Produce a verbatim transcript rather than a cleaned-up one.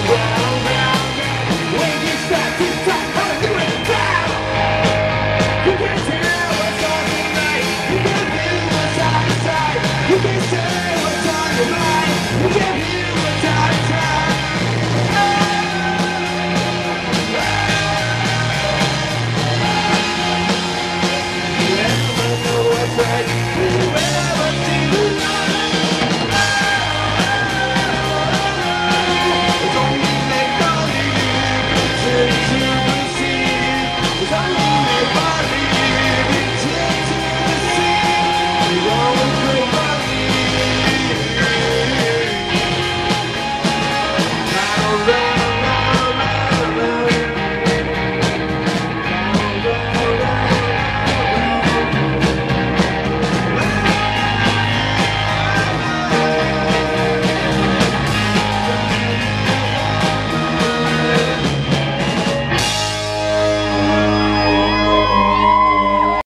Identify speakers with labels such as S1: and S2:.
S1: When you start to talk, how you it down. You can tell what's on your mind. You can feel what's on inside. You can say what's on your mind. You can hear